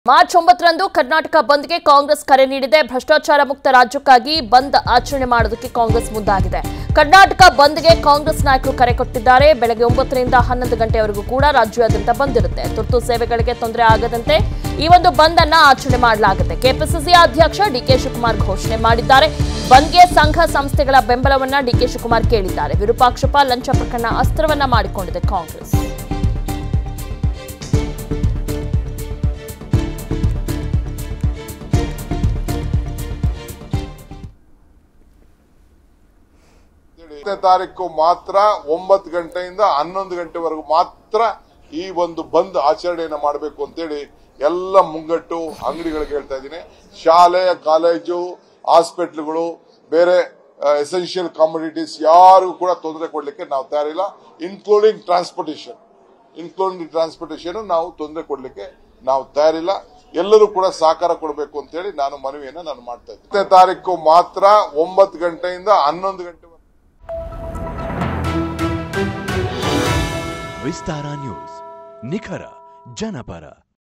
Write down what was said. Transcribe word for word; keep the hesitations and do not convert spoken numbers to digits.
March ಒಂಬತ್ತರಂದು ಕರ್ನಾಟಕ ಬಂದ್ಗೆ ಕಾಂಗ್ರೆಸ್ ಕರೆ ನೀಡಿದೆ. ಭ್ರಷ್ಟಾಚಾರ ಮುಕ್ತ ರಾಜ್ಯಕ್ಕಾಗಿ ಬಂದ್ ಆಚರಣೆ ಮಾಡೋದಕ್ಕೆ ಕಾಂಗ್ರೆಸ್ ಮುಂದಾಗಿದೆ. ಕರ್ನಾಟಕ ಬಂದ್ಗೆ ಕಾಂಗ್ರೆಸ್ ನಾಯಕರು ಕರೆ ಕೊಟ್ಟಿದ್ದಾರೆ. ಬೆಳಗ್ಗೆ ಒಂಬತ್ತರಿಂದ ಹನ್ನೊಂದು ಗಂಟೆವರೆಗೂ ಕೂಡ ರಾಜ್ಯಾದ್ಯಂತ ಬಂದ್ ಇರುತ್ತೆ. ತುರ್ತು ಸೇವೆಗಳಿಗೆ ತೊಂದರೆ ಆಗದಂತೆ ಈ ಒಂದು ಬಂದ್ ಅನ್ನ ಆಚರಣೆ ಮಾಡಲಾಗುತ್ತೆ. ಕೆಪಿಸಿಸಿ ಅಧ್ಯಕ್ಷ ಡಿಕೆ ಶಿವಕುಮಾರ್ ಘೋಷಣೆ ಮಾಡಿದ್ದಾರೆ. ಬಂದ್ಗೆ ಸಂಘ ಸಂಸ್ಥೆಗಳ ಬೆಂಬಲವನ್ನ ಡಿಕೆ ಶಿವಕುಮಾರ್ ಕೇಳಿದ್ದಾರೆ. ವಿರೂಪಾಕ್ಷಪ್ಪ ಲಂಚ ಪ್ರಕರಣ ಅಸ್ತ್ರವನ್ನ ಮಾಡಿಕೊಂಡಿದೆ ಕಾಂಗ್ರೆಸ್. ತಾರೀಕು ಮಾತ್ರ ಒಂಬತ್ತು ಗಂಟೆಯಿಂದ ಹನ್ನೊಂದು ಗಂಟೆವರೆಗೂ ಮಾತ್ರ ಈ ಒಂದು ಬಂದ್ ಆಚರಣೆಯನ್ನು ಮಾಡಬೇಕು ಅಂತೇಳಿ ಎಲ್ಲ ಮುಂಗಟ್ಟು ಅಂಗಡಿಗಳಿಗೆ ಹೇಳ್ತಾ ಇದ್ದೀನಿ. ಶಾಲೆ, ಕಾಲೇಜು, ಹಾಸ್ಪಿಟ್ಲ್ಗಳು, ಬೇರೆ ಎಸೆನ್ಷಿಯಲ್ ಕಾಮೋಡಿಟೀಸ್ ಯಾರಿಗೂ ಕೂಡ ತೊಂದರೆ ಕೊಡ್ಲಿಕ್ಕೆ ನಾವು ತಯಾರಿಲ್ಲ. ಇನ್ಕ್ಲೂಡಿಂಗ್ ಟ್ರಾನ್ಸ್ಪೋರ್ಟೇಷನ್ ಇನ್ಕ್ಲೂಡಿಂಗ್ ಟ್ರಾನ್ಸ್ಪೋರ್ಟೇಷನ್ ನಾವು ತೊಂದರೆ ಕೊಡ್ಲಿಕ್ಕೆ ನಾವು ತಯಾರಿಲ್ಲ. ಎಲ್ಲರೂ ಕೂಡ ಸಹಕಾರ ಕೊಡಬೇಕು ಅಂತ ಹೇಳಿ ನಾನು ಮನವಿಯನ್ನ ನಾನು ಮಾಡ್ತಾ ಇದ್ದೀನಿ. ತಾರೀಕು ಮಾತ್ರ ಒಂಬತ್ತು ಗಂಟೆಯಿಂದ ಹನ್ನೊಂದು ಗಂಟೆ ವಿಸ್ತಾರ ನ್ಯೂಸ್, ನಿಖರ ಜನಪರ.